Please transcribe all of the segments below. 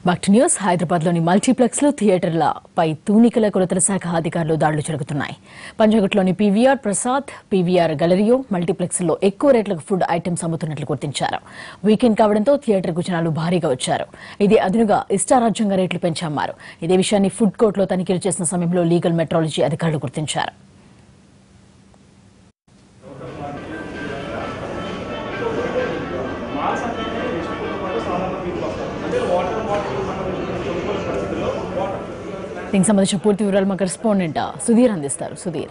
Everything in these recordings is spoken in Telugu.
Bhakti News, హైదరాబాద్లోని మల్టీప్లెక్స్లో థియేటర్లపై తూనికల కొలతల శాఖ అధికారులు దాడులు జరుగుతున్నాయి. పంజాగుట్లోని పీవీఆర్ ప్రసాద్, పీవీఆర్ గెలరియో మల్టీప్లెక్స్లో ఎక్కువ రేట్లకు ఫుడ్ ఐటమ్స్ అమ్ముతున్నట్లు గుర్తించారు. వీకెండ్ కావడంతో థియేటర్కు జనాలు భారీగా వచ్చారు. ఇదే అదునుగా ఇష్టారాజ్యంగా రేట్లు పెంచన్నారు. ఇదే విషయాన్ని ఫుడ్ కోర్టులో తనిఖీలు చేసిన సమయంలో లీగల్ మెట్రాలజీ అధికారులు గుర్తించారు. దీనికి సంబంధించిన పూర్తి వివరాలు మా కరెస్పాండెంట్ సుధీర్ అందిస్తారు. సుధీర్,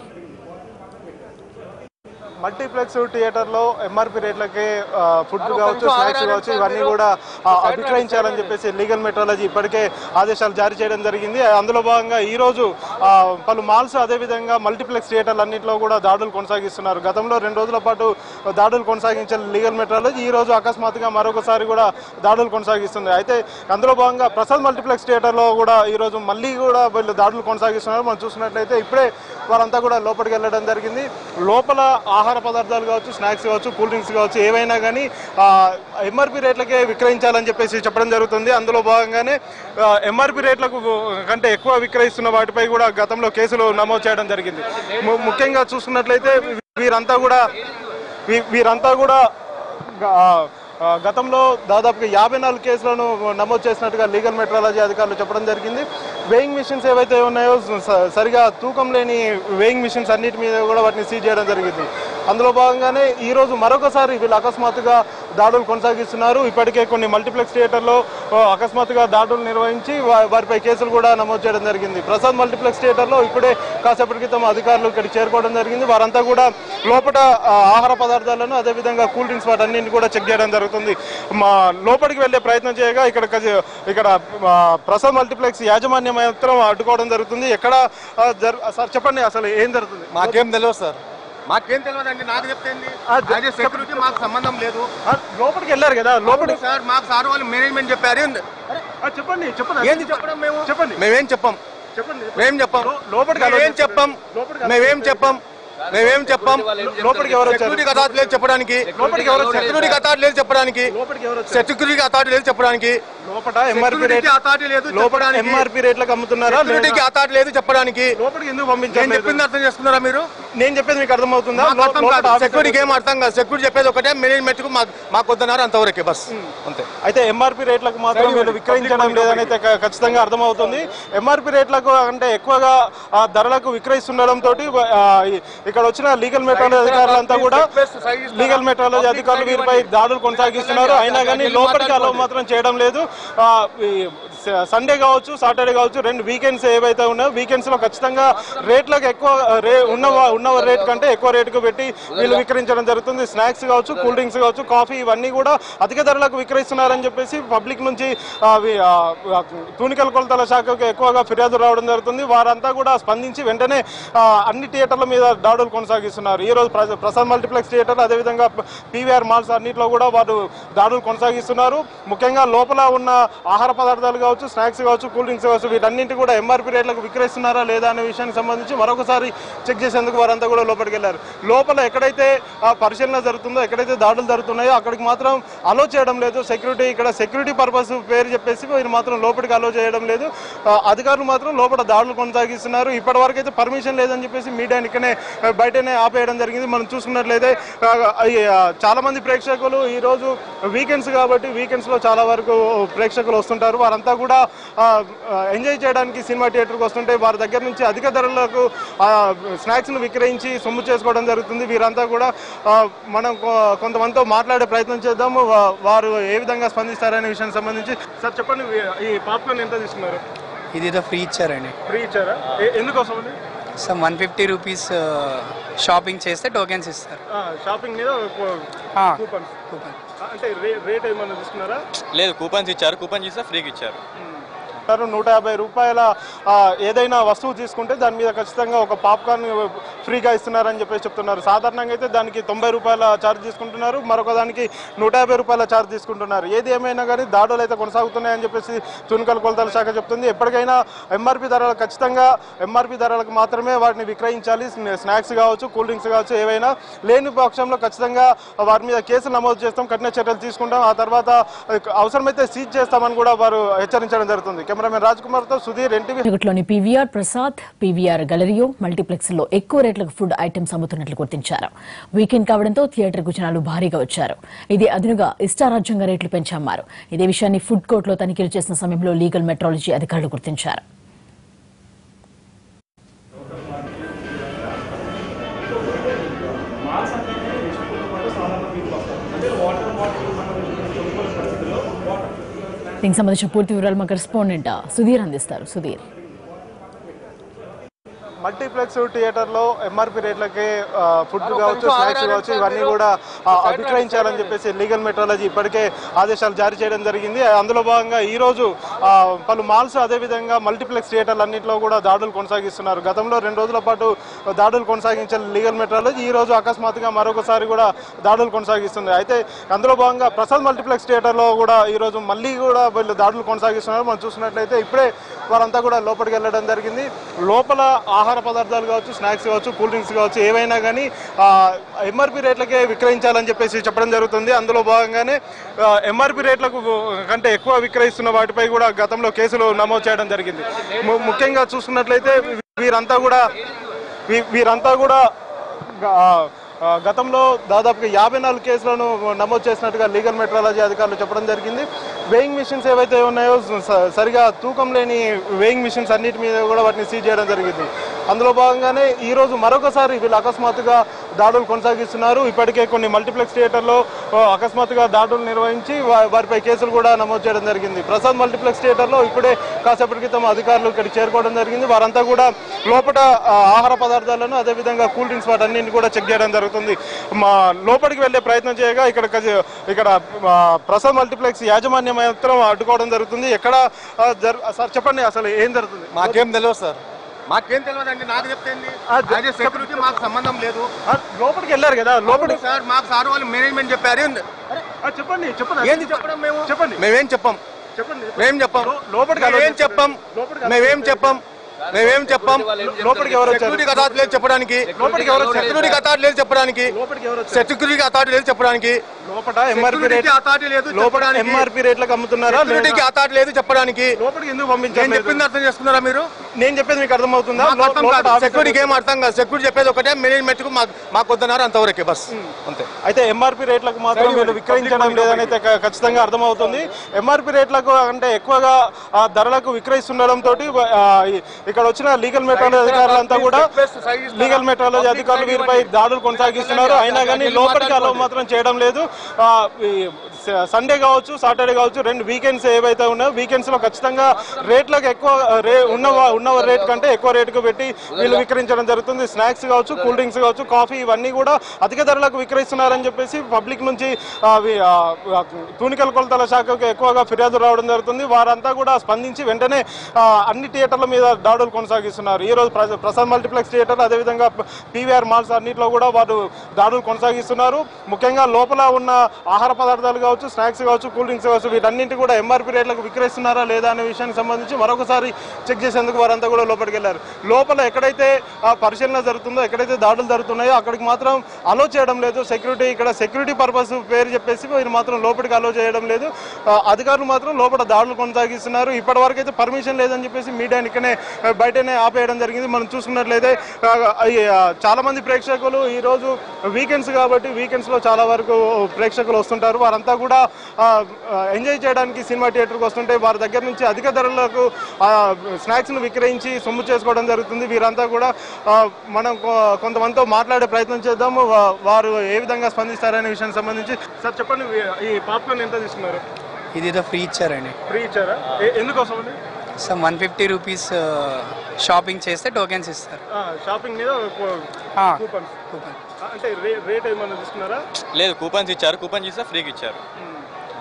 మల్టీప్లెక్స్ థియేటర్లో ఎంఆర్పీ రేట్లకే ఫుడ్ కావచ్చు, స్నాక్స్ కావచ్చు, ఇవన్నీ కూడా విక్రయించాలని చెప్పేసి లీగల్ మెట్రాలజీ ఇప్పటికే ఆదేశాలు జారీ చేయడం జరిగింది. అందులో భాగంగా ఈరోజు పలు మాల్స్ అదేవిధంగా మల్టీప్లెక్స్ థియేటర్లన్నింటిలో కూడా దాడులు కొనసాగిస్తున్నారు. గతంలో 2 రోజుల పాటు దాడులు కొనసాగించిన లీగల్ మెట్రాలజీ ఈ రోజు అకస్మాత్తుగా మరొకసారి కూడా దాడులు కొనసాగిస్తుంది. అయితే అందులో భాగంగా ప్రసాద్ మల్టీప్లెక్స్ థియేటర్లో కూడా ఈరోజు మళ్ళీ కూడా వీళ్ళు దాడులు కొనసాగిస్తున్నారు. మనం చూసినట్లయితే ఇప్పుడే వారంతా కూడా లోపలికి వెళ్ళడం జరిగింది. లోపల ఆహార పదార్థాలు కావచ్చు, స్నాక్స్ కావచ్చు, కూల్ డ్రింక్స్ కావచ్చు, ఏవైనా కానీ ఎంఆర్పీ రేట్లకే విక్రయించాలని చెప్పేసి చెప్పడం జరుగుతుంది. అందులో భాగంగానే ఎంఆర్పీ రేట్లకు కంటే ఎక్కువ విక్రయిస్తున్న వాటిపై కూడా గతంలో కేసులు నమోదు చేయడం జరిగింది. ముఖ్యంగా చూసుకున్నట్లయితే వీరంతా కూడా గతంలో దాదాపుగా 54 కేసులను నమోదు చేసినట్టుగా లీగల్ మెట్రాలజీ అధికారులు చెప్పడం జరిగింది. వేయింగ్ మిషన్స్ ఏవైతే ఉన్నాయో సరిగా తూకం లేని వేయింగ్ మిషన్స్ అన్నిటి మీద కూడా వాటిని సీజ్ చేయడం జరిగింది. అందులో భాగంగానే ఈరోజు మరొకసారి వీళ్ళు అకస్మాత్తుగా దాడులు కొనసాగిస్తున్నారు. ఇప్పటికే కొన్ని మల్టీప్లెక్స్ థియేటర్లో అకస్మాత్తుగా దాడులు నిర్వహించి వారిపై కేసులు కూడా నమోదు చేయడం జరిగింది. ప్రసాద్ మల్టీప్లెక్స్ థియేటర్లో ఇప్పుడే కాసేపటి క్రితం అధికారులు ఇక్కడికి చేరుకోవడం జరిగింది. వారంతా కూడా లోపల ఆహార పదార్థాలను అదేవిధంగా కూల్ డ్రింక్స్ వాటన్నింటినీ కూడా చెక్ చేయడం జరుగుతుంది. లోపలికి వెళ్లే ప్రయత్నం చేయగా ఇక్కడ ప్రసాద్ మల్టీప్లెక్స్ యాజమాన్యం మాత్రం అడ్డుకోవడం జరుగుతుంది. ఎక్కడ సార్ చెప్పండి, అసలు ఏం జరుగుతుంది? మాకేం తెలియదు సార్, మాకేం తెలియదండి. నాకు చెప్తే సెక్యూరిటీ మాకు సంబంధం లేదు. లోపలికి వెళ్ళారు కదా, లోపలికి సార్ మాకు సార్ వాళ్ళు మేనేజ్మెంట్ చెప్పారు. చెప్పండి ఏంది చెప్పడం? మేము చెప్పండి, మేమేం చెప్పం. చెప్పండి, మేమేం చెప్పం. లోపలికి మేమేం చెప్పం. మేమేం చెప్పం. మేమేం చెప్పం. లోపలికి ఎవరు సెక్యూరిటీ అథారిటీ లేదు చెప్పడానికి. లోపలికి ఎవరు సెక్యూరిటీ అథారిటీ లేదు చెప్పడానికి. సెక్యూరిటీ అథారిటీ లేదు చెప్పడానికి. లోపల ఎంఆర్పీ రేట్ అథారిటీ లేదు. ఎంఆర్పీ రేట్లకు అమ్ముతున్నారా? సెక్యూరిటీకి అథారిటీ లేదు చెప్పడానికి. లోపలికి ఎందుకు పంపించారు? నేను చెప్పింది అర్థం చేసుకున్నారా మీరు? నేను చెప్పేది మీకు అర్థమవుతుందా? సెక్యూరిటీకి ఏం అర్థం కాదు. సెక్యూరిటీ చెప్పేది ఒకటే, మేనేజ్మెంట్ కు మాకు వద్దన్నారు, అంతవరకే బస్ అంతే. అయితే ఎంఆర్పీ రేట్లకు మాత్రం వీళ్ళు విక్రయించడం లేదని అయితే ఖచ్చితంగా అర్థమవుతుంది. ఎంఆర్పీ రేట్లకు అంటే ఎక్కువగా ధరలకు విక్రయిస్తుండడంతో ఇక్కడ వచ్చిన లీగల్ మెట్రాలజీ అధికారులు వీరిపై దాడులు కొనసాగిస్తున్నారు. అయినా కానీ లోపలికి అలౌ మాత్రం చేయడం లేదు. సండే కావచ్చు, సాటర్డే కావచ్చు, 2 వీకెండ్స్ ఏవైతే ఉన్నాయో వీకెండ్స్ లో ఖచ్చితంగా రేట్లకు ఎక్కువ ఉన్న రేట్ కంటే ఎక్కువ రేటుకు పెట్టి వీళ్ళు విక్రయించడం జరుగుతుంది. స్నాక్స్ కావచ్చు, కూల్ డ్రింక్స్ కావచ్చు, కాఫీ ఇవన్నీ కూడా అధిక ధరలకు విక్రయిస్తున్నారని చెప్పేసి పబ్లిక్ నుంచి తూనికల కొలతల శాఖకు ఎక్కువగా ఫిర్యాదు రావడం జరుగుతుంది. వారంతా కూడా స్పందించి వెంటనే అన్ని థియేటర్ల మీద దాడులు కొనసాగిస్తున్నారు. ఈ రోజు ప్రసాద్ మల్టీప్లెక్స్ థియేటర్ అదేవిధంగా పీవీఆర్ మాల్స్ అన్నింటిలో కూడా వారు దాడులు కొనసాగిస్తున్నారు. ముఖ్యంగా లోపల ఉన్న ఆహార పదార్థాలు కావచ్చు, స్నాక్స్ కావచ్చు, కూల్ డ్రింక్స్ కావచ్చు, వీటన్నింటి కూడా ఎంఆర్పీ రేట్లకు విక్రయిస్తున్నారా లేదా అనే విషయానికి సంబంధించి మరొకసారి చెక్ చేసేందుకు వారంతా కూడా లోపలికి వెళ్ళారు. లోపల ఎక్కడైతే పరిశీలన జరుగుతుందో, ఎక్కడైతే దాడులు జరుగుతున్నాయో అక్కడికి మాత్రం అలో చేయడం లేదు సెక్యూరిటీ. ఇక్కడ సెక్యూరిటీ పర్పస్ పేరు చెప్పేసి వీరు మాత్రం లోపలికి అలో చేయడం లేదు. అధికారులు మాత్రం లోపల దాడులు కొనసాగిస్తున్నారు. ఇప్పటి వరకు అయితే పర్మిషన్ లేదని చెప్పేసి మీడియాని ఇక్కడనే బయటనే ఆపేయడం జరిగింది. మనం చూసుకున్నట్లయితే చాలా మంది ప్రేక్షకులు ఈరోజు వీకెండ్స్ కాబట్టి వీకెండ్స్ లో చాలా వరకు ప్రేక్షకులు వస్తుంటారు. వారంతా కూడా ఎంజాయ్ చేయడానికి సినిమా థియేటర్కి వస్తుంటే వారి దగ్గర నుంచి అధిక ధరలకు స్నాక్స్ను విక్రయించి సొమ్ము చేసుకోవడం జరుగుతుంది. వీరంతా కూడా మనం కొంతమందితో మాట్లాడే ప్రయత్నం చేద్దాము. వారు ఏ విధంగా స్పందిస్తారనే విషయానికి సంబంధించి. సార్ చెప్పండి, ఈ పాప్కార్న్ ఎంత తీసుకున్నారు? ఇది ఫ్రీ ఇచ్చారండి. ఫ్రీ ఇచ్చారా? ఎందుకోసం? సార్ 150 రూపీస్ షాపింగ్ చేస్తే టోకెన్స్ ఇస్తారు. షాపింగ్ మీద కూపన్ అంటే రేట్ ఏమన్నా తీసుకున్నారా? లేదు, కూపన్స్ ఇచ్చారు. కూపన్ చేస్తే ఫ్రీకి ఇచ్చారు. 150 రూపాయల ఏదైనా వస్తువు తీసుకుంటే దాని మీద ఖచ్చితంగా ఒక పాప్కార్న్ ఫ్రీగా ఇస్తున్నారని చెప్పేసి చెప్తున్నారు. సాధారణంగా అయితే దానికి 90 రూపాయల ఛార్జ్ తీసుకుంటున్నారు, మరొక దానికి 150 రూపాయల ఛార్జ్ తీసుకుంటున్నారు. ఏది ఏమైనా కానీ దాడులు అయితే కొనసాగుతున్నాయని చెప్పేసి తునికల కొలతల శాఖ చెప్తుంది. ఎప్పటికైనా ఎంఆర్పీ ధరలు ఖచ్చితంగా ఎంఆర్పీ ధరలకు మాత్రమే వాటిని విక్రయించాలి. స్నాక్స్ కావచ్చు, కూల్ డ్రింక్స్ కావచ్చు, ఏవైనా లేని పక్షంలో ఖచ్చితంగా వారి మీద కేసులు నమోదు చేస్తాం, కఠిన చర్యలు తీసుకుంటాం, ఆ తర్వాత అవసరమైతే సీజ్ చేస్తామని కూడా వారు హెచ్చరించడం జరుగుతుంది. కెమెరామెన్ రాజ్ కుమార్ తో Sudheer, NTV. PVR Prasad, PVR Galleria, multiplex లో ఎక్కువ రేట్లకు ఫుడ్ ఐటమ్స్ అమ్ముతున్నట్లు గుర్తించారు. వీకెండ్ కావడంతో థియేటర్ కు జనాలు భారీగా వచ్చారు. ఇది అదునుగా ఇష్టారాజ్యంగా రేట్లు పెంచమ్మారు. ఇదే విషయాన్ని ఫుడ్ కోర్ట్ లో తనిఖీలు చేసిన సమయంలో లీగల్ మెట్రాలజీ అధికారులు గుర్తించారు. దీనికి సంబంధించిన పూర్తి వివరాలు మా కరెస్పాండెంట్ సుధీర్ అందిస్తారు. సుధీర్, మల్టీప్లెక్స్ థియేటర్లో ఎంఆర్పీ రేట్లకే ఫుడ్ కావచ్చు, స్నాక్స్ కావచ్చు, ఇవన్నీ కూడా విక్రయించాలని చెప్పేసి లీగల్ మెట్రాలజీ ఇప్పటికే ఆదేశాలు జారీ చేయడం జరిగింది. అందులో భాగంగా ఈ రోజు పలు మాల్స్ అదేవిధంగా మల్టీప్లెక్స్ థియేటర్లు అన్నింటిలో కూడా దాడులు కొనసాగిస్తున్నారు. గతంలో 2 రోజుల పాటు దాడులు కొనసాగించిన లీగల్ మెట్రాలజీ ఈ రోజు అకస్మాత్తుగా మరొకసారి కూడా దాడులు కొనసాగిస్తుంది. అయితే అందులో భాగంగా ప్రసాద్ మల్టీప్లెక్స్ థియేటర్లో కూడా ఈ రోజు మళ్ళీ కూడా వీళ్ళు దాడులు కొనసాగిస్తున్నారు. మనం చూసినట్లయితే ఇప్పుడే వారంతా కూడా లోపలికి వెళ్ళడం జరిగింది. లోపల ఆహార పదార్థాలు కావచ్చు, స్నాక్స్ కావచ్చు, కూల్ డ్రింక్స్ కావచ్చు, ఏవైనా కానీ ఎంఆర్పీ రేట్లకే విక్రయించాలని చెప్పేసి చెప్పడం జరుగుతుంది. అందులో భాగంగానే ఎంఆర్పీ రేట్లకు కంటే ఎక్కువ విక్రయిస్తున్న వాటిపై కూడా గతంలో కేసులు నమోదు చేయడం జరిగింది. ముఖ్యంగా చూసుకున్నట్లయితే వీరంతా కూడా గతంలో దాదాపుగా 54 కేసులను నమోదు చేసినట్టుగా లీగల్ మెట్రాలజీ అధికారులు చెప్పడం జరిగింది. వేయింగ్ మిషన్స్ ఏవైతే ఉన్నాయో సరిగా తూకం లేని వేయింగ్ మిషన్స్ అన్నిటి మీద కూడా వాటిని సీజ్ చేయడం జరిగింది. అందులో భాగంగానే ఈరోజు మరొకసారి వీళ్ళు అకస్మాత్తుగా దాడులు కొనసాగిస్తున్నారు. ఇప్పటికే కొన్ని మల్టీప్లెక్స్ థియేటర్లో అకస్మాత్తుగా దాడులు నిర్వహించి వారిపై కేసులు కూడా నమోదు చేయడం జరిగింది. ప్రసాద్ మల్టీప్లెక్స్ థియేటర్లో ఇప్పుడే కాసేపటి క్రితం అధికారులు ఇక్కడికి చేరుకోవడం జరిగింది. వారంతా కూడా లోపల ఆహార పదార్థాలను అదేవిధంగా కూల్ డ్రింక్స్ వాటన్నింటినీ కూడా చెక్ చేయడం జరుగుతుంది. లోపలికి వెళ్లే ప్రయత్నం చేయగా ఇక్కడ ప్రసాద్ మల్టీప్లెక్స్ యాజమాన్యం మాత్రం అడ్డుకోవడం జరుగుతుంది. ఎక్కడ సార్ చెప్పండి, అసలు ఏం జరుగుతుంది? మాకేం తెలియదు సార్, మాకేం తెలియదండి. నాకు చెప్తే సెక్యూరిటీ మాకు సంబంధం లేదు. లోపలికి వెళ్ళారు కదా, లోపలికి సార్ మాకు సార్ వాళ్ళు మేనేజ్మెంట్ చెప్పారు. చెప్పండి ఏంది చెప్పడం? చెప్పండి, మేమేం చెప్పం. చెప్పండి, మేమేం చెప్పం. లోపలికి మేమేం చెప్పం. మేమేం చెప్పం. లోపలికి ఎవరు సెక్యూరిటీ అథారిటీ లేదు చెప్పడానికి. సెక్యూరిటీ అథారిటీ లేదు చెప్పడానికి. సెక్యూరిటీ అథారిటీ లేదు చెప్పడానికి. లోపల ఎంఆర్పీ రేట్ అథారిటీ లేదు. లోపల ఎంఆర్పీ రేట్లకు అమ్ముతున్నారా? సెక్యూరిటీకి అథారిటీ లేదు చెప్పడానికి. లోపలికి ఎందుకు పంపించారు? నేను చెప్పింది అర్థం చేసుకున్నారా మీరు? నేను చెప్పేది మీకు అర్థమవుతుందా? సెక్యూరిటీకి ఏం అర్థం కాదు. సెక్యూరిటీ చెప్పేది ఒకటే, మేనేజ్మెంట్ కు మాకు వద్దన్నారు, అంతవరకే బస్ అంతే. అయితే ఎంఆర్పీ రేట్లకు మాత్రం వీళ్ళు విక్రయించడం లేదని అయితే ఖచ్చితంగా అర్థమవుతుంది. ఎంఆర్పీ రేట్లకు అంటే ఎక్కువగా ధరలకు విక్రయిస్తుండడంతో ఇక్కడ వచ్చిన లీగల్ మెట్రాలజీ అధికారులు వీరిపై దాడులు కొనసాగిస్తున్నారు. అయినా కానీ లోపలికి అలౌ మాత్రం చేయడం లేదు. సండే కావచ్చు, సాటర్డే కావచ్చు, 2 వీకెండ్స్ ఏవైతే ఉన్నాయో వీకెండ్స్ లో ఖచ్చితంగా రేట్లకు ఎక్కువ ఉన్న రేట్ కంటే ఎక్కువ రేటుకు పెట్టి వీళ్ళు విక్రయించడం జరుగుతుంది. స్నాక్స్ కావచ్చు, కూల్ డ్రింక్స్ కావచ్చు, కాఫీ, ఇవన్నీ కూడా అధిక ధరలకు విక్రయిస్తున్నారని చెప్పేసి పబ్లిక్ నుంచి తూనికల కొలతల శాఖకు ఎక్కువగా ఫిర్యాదు రావడం జరుగుతుంది. వారంతా కూడా స్పందించి వెంటనే అన్ని థియేటర్ల మీద దాడులు కొనసాగిస్తున్నారు. ఈ రోజు ప్రసాద్ మల్టీప్లెక్స్ థియేటర్ అదేవిధంగా పీవీఆర్ మాల్స్ అన్నింటిలో కూడా వారు దాడులు కొనసాగిస్తున్నారు. ముఖ్యంగా లోపల ఉన్న ఆహార పదార్థాలు కావచ్చు, స్నాక్స్ కావచ్చు, కూల్ డ్రింక్స్ కావచ్చు, వీటన్నింటి కూడా ఎంఆర్పీ రేట్లకు విక్రయిస్తున్నారా లేదా అనే విషయానికి సంబంధించి మరొకసారి చెక్ చేసేందుకు వారంతా కూడా లోపలికి వెళ్లారు. లోపల ఎక్కడైతే పరిశీలన జరుగుతుందో, ఎక్కడైతే దాడులు జరుగుతున్నాయో అక్కడికి మాత్రం అలో చేయడం లేదు సెక్యూరిటీ. ఇక్కడ సెక్యూరిటీ పర్పస్ పేరు చెప్పేసి వీరు మాత్రం లోపలికి అలో చేయడం లేదు. అధికారులు మాత్రం లోపల దాడులు కొనసాగిస్తున్నారు. ఇప్పటి వరకు అయితే పర్మిషన్ లేదని చెప్పేసి మీడియాని ఇక్కడనే బయటనే ఆపేయడం జరిగింది. మనం చూసుకున్నట్లయితే చాలా మంది ప్రేక్షకులు ఈ రోజు వీకెండ్స్ కాబట్టి వీకెండ్స్ లో చాలా వరకు ప్రేక్షకులు వస్తుంటారు. వారంతా కూడా ఎంజాయ్ చేయడానికి సినిమా థియేటర్కి వస్తుంటే వారి దగ్గర నుంచి అధిక ధరలకు స్నాక్స్ను విక్రయించి సొమ్ము చేసుకోవడం జరుగుతుంది. వీరంతా కూడా మనం కొంతమందితో మాట్లాడే ప్రయత్నం చేద్దాము. వారు ఏ విధంగా స్పందిస్తారనే విషయానికి సంబంధించి. సార్ చెప్పండి, ఈ పాప్కార్న్ ఎంత తీసుకున్నారు? ఇది ఫ్రీ ఇచ్చారండి. ఫ్రీ ఇచ్చారా? ఎందుకోసం అండి? సార్ 150 రూపీస్ షాపింగ్ చేస్తే టోకెన్స్ ఇస్తారు. షాపింగ్ మీద కూపన్ అంటే రేట్ ఏమన్నా తీసుకున్నారా? లేదు, కూపన్స్ ఇచ్చారు. కూపన్ చేస్తే ఫ్రీకి ఇచ్చారు.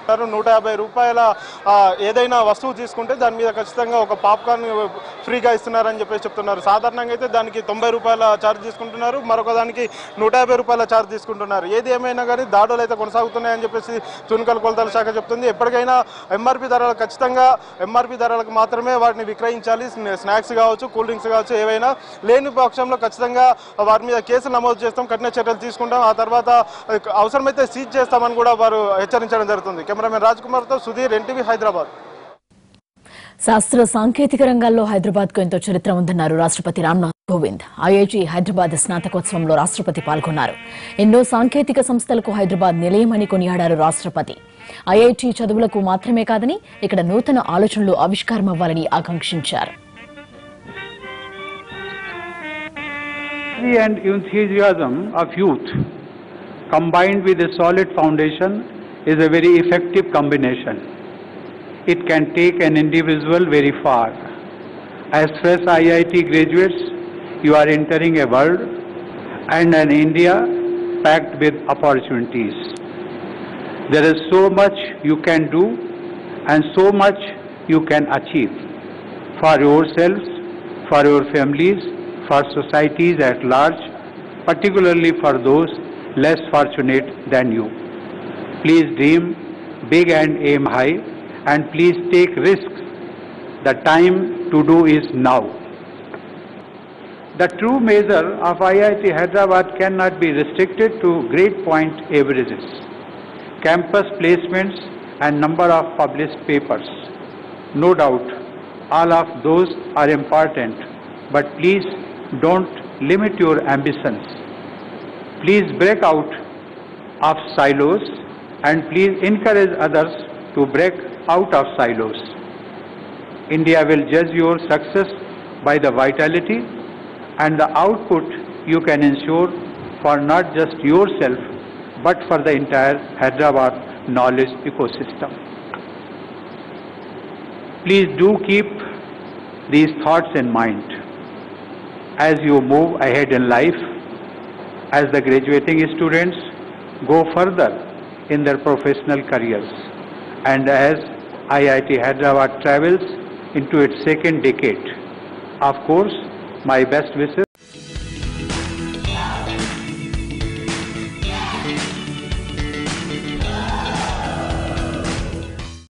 150 రూపాయల ఏదైనా వస్తువు తీసుకుంటే దాని మీద ఖచ్చితంగా ఒక పాప్కార్న్ ఫ్రీగా ఇస్తున్నారని చెప్పేసి చెప్తున్నారు. సాధారణంగా అయితే దానికి 90 రూపాయల ఛార్జ్ తీసుకుంటున్నారు, మరొక దానికి 150 రూపాయల ఛార్జ్ తీసుకుంటున్నారు. ఏది ఏమైనా కానీ దాడులు అయితే కొనసాగుతున్నాయని చెప్పేసి తునికల కొలతల శాఖ చెప్తుంది. ఎప్పటికైనా ఎంఆర్పీ ధరలు ఖచ్చితంగా ఎంఆర్పీ ధరలకు మాత్రమే వాటిని విక్రయించాలి. స్నాక్స్ కావచ్చు, కూల్ డ్రింక్స్ కావచ్చు, ఏవైనా లేని పక్షంలో ఖచ్చితంగా వారి మీద కేసులు నమోదు చేస్తాం, కఠిన చర్యలు తీసుకుంటాం, ఆ తర్వాత అవసరమైతే సీజ్ చేస్తామని కూడా వారు హెచ్చరించడం జరుగుతుంది. కెమెరామెన్ రాజ్ కుమార్తో సుధీర్, NTV హైదరాబాద్. శాస్త్ర సాంకేతిక రంగాల్లో హైదరాబాద్కు ఎంతో చరిత్ర ఉందన్నారు రాష్ట్రపతి రామ్నాథ్ కోవింద్. ఐఐటి హైదరాబాద్ స్నాతకోత్సవంలో రాష్ట్రపతి పాల్గొన్నారు. ఎన్నో సాంకేతిక సంస్థలకు హైదరాబాద్ నిలయమని కొనియాడారు రాష్ట్రపతి. ఐఐటి చదువులకు మాత్రమే కాదని ఇక్కడ నూతన ఆలోచనలు ఆవిష్కారం అవ్వాలని ఆకాంక్షించారు. And enthusiasm of youth combined with a solid foundation is a very effective combination. It can take an individual very far. As fresh IIT graduates, you are entering a world and an India packed with opportunities. There is so much you can do and so much you can achieve for yourselves, for your families, for societies at large, particularly for those less fortunate than you. Please dream big and aim high, and please take risks. The time to do is now. The true measure of IIT Hyderabad cannot be restricted to grade point averages, campus placements and number of published papers. No doubt, all of those are important, but please don't limit your ambitions. Please break out of silos and please encourage others to break out of silos. India will judge your success by the vitality and the output you can ensure for not just yourself but for the entire Hyderabad knowledge ecosystem. Please do keep these thoughts in mind as you move ahead in life, as the graduating students go further in their professional careers, and as IIT Hyderabad travels into its second decade. Of course, my best wishes